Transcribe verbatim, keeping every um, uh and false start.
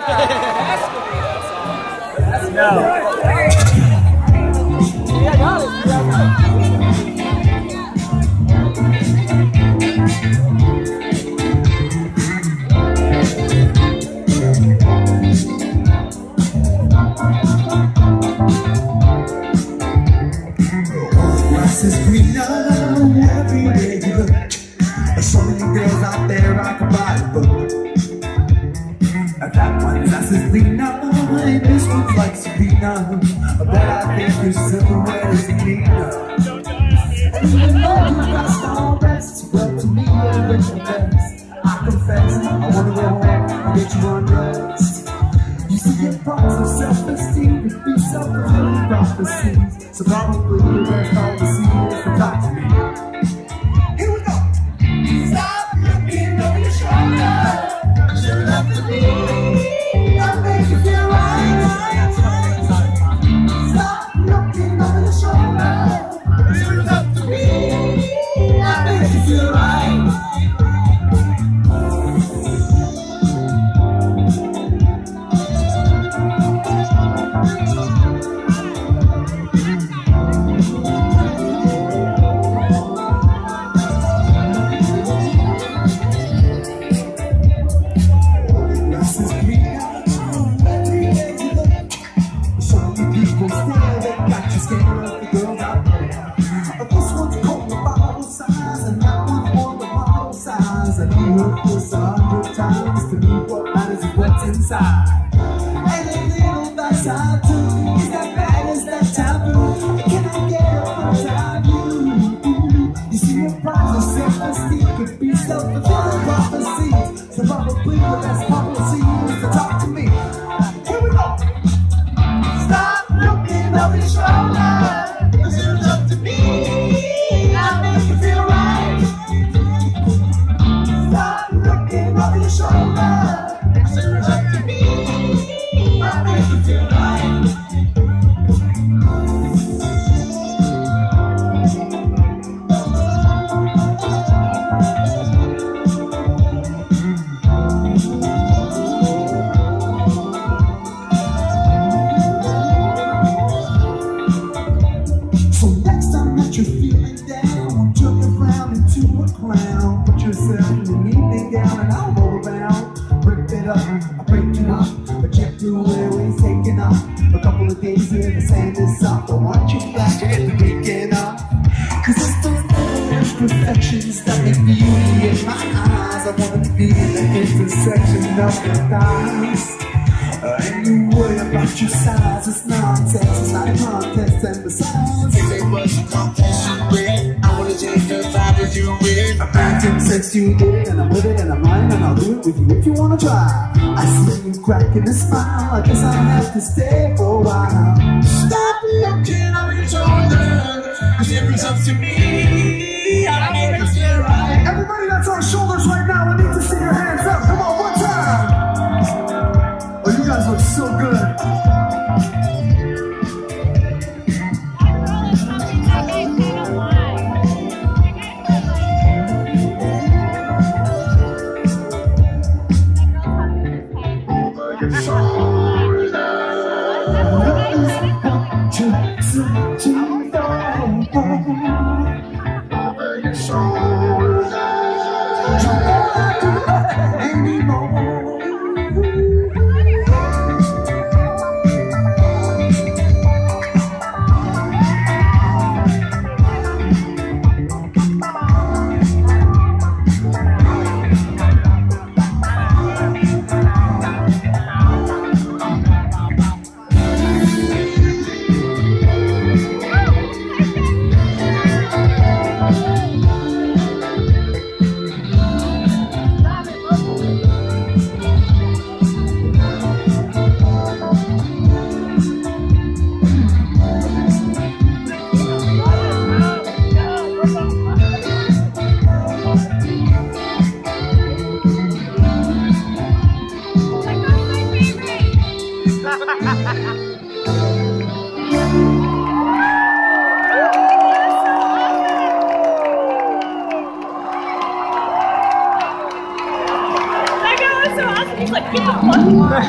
No. Yeah, I got it. Grass is greener everywhere you look. There's so many girls out there I can buy a book. That one's grass is greener and this one's like Sabina, but I think your silhouette is cleaner. And even though you lost all rest, well to me you're rich and best. I confess, I wanna go home and get you undressed. You see your parts of self-esteem could be self-fulfilling prophecies, so probably the rest all the see is to talk to me. Here we go! Stop looking over your shoulder, 'cause you're enough to me. I'll make you feel right. Stop looking over your shoulder, 'cause you're enough to me. I'll make you feel right. This a hundred times to me what matters is what's inside. And a little that I do is that bad as that taboo. Can I get up inside you? You see your pride of self-esteem could be self-fulfilling prophecies, so probably the best policy is to talk to me. Here we go. Stop looking over your shoulder, 'cause it's up to me. I'll make you feel right. Stop looking over your shoulder, 'cause it's up to me. I'll make you feel right. So next time that you're feeling down, turn around into a clown. Put yourself in an evening gown and I'll roll around. Rip it up, I break you up, but you do always taking up. A couple of days in the sand is soft. I want you back to get the weekend up. 'Cause it's those little imperfections that make beauty in my eyes. I wanna be in the intersection of your thighs. Uh, and you worry about your size, it's nonsense, it's not a contest, and besides, if it was a contest you win, I wanna take the vibe as you win. Imagine sex you did, and I'm with it, and I'm lying, and I'll do it with you if you wanna try. I see you cracking a smile, I guess I'll have to stay for a while. Stop looking over your shoulder, 'cause it brings up to me. I make it feel right. Everybody that's on shoulders right now, I need to see your hands up. Come on, one time. Oh, you guys look so good. Over your shoulders, over your shoulders, anymore. He's like, get the fuck